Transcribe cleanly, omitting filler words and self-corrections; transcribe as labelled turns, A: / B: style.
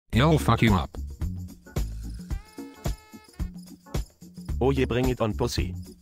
A: He'll fuck you up.
B: Oh yeah, bring it on, pussy.